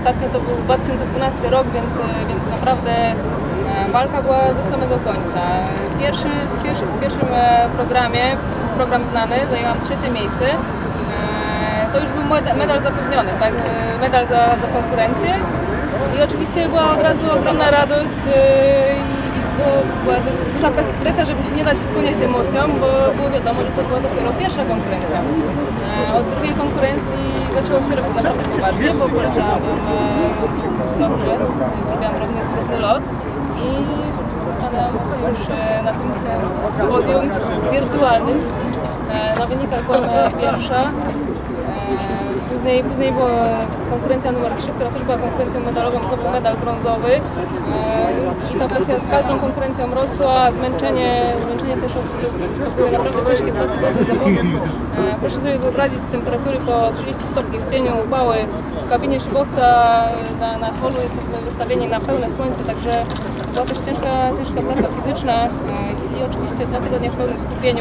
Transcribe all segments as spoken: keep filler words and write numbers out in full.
Ostatnio to był dwa tysiące dwunasty rok, więc, więc naprawdę walka była do samego końca. Pierwszy, pierwszy, w pierwszym programie, program znany, zajęłam trzecie miejsce. To już był medal zapewniony, tak? Medal za, za konkurencję. I oczywiście była od razu ogromna radość i, i było, była duża presja, żeby się nie dać spłynąć emocjom, bo było wiadomo, że to była dopiero pierwsza konkurencja. Od drugiej konkurencji zaczęło się robić naprawdę poważnie, bo poleciałam dobrze, zrobiłam równy, równy lot i stanęłam już na tym podium wirtualnym. Na wynikach byłam pierwsza. Później, później była konkurencja numer trzy, która też była konkurencją medalową, znowu medal brązowy. I ta presja z każdą konkurencją rosła, zmęczenie, zmęczenie też osób, były naprawdę ciężkie dwa tygodnie zawodów. Proszę sobie wyobrazić temperatury po trzydzieści stopni w cieniu, upały. W kabinie szybowca na, na holu jesteśmy wystawieni na pełne słońce, także była też ciężka, ciężka praca fizyczna i oczywiście dwa tygodnie w pełnym skupieniu.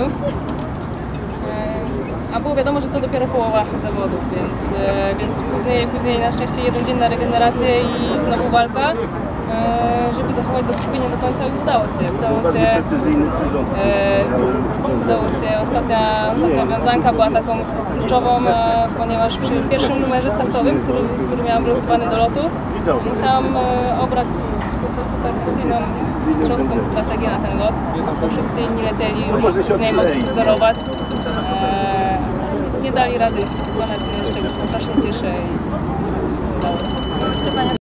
A było wiadomo, że to dopiero połowa zawodów, więc, więc później, później na szczęście jeden dzień na regenerację i znowu walka, żeby zachować to skupienie do końca i udało się. Udało się, udało się. Ostatnia, ostatnia wiązanka była taką kluczową, ponieważ przy pierwszym numerze startowym, który, który miałam wylosowany do lotu, musiałam obrać po prostu perfekcyjną, mistrzowską strategię na ten lot, bo wszyscy inni lecieli, już z niej mogli się wzorować. Nie dali rady wykonać mnie, z czego się strasznie cieszę i udało się.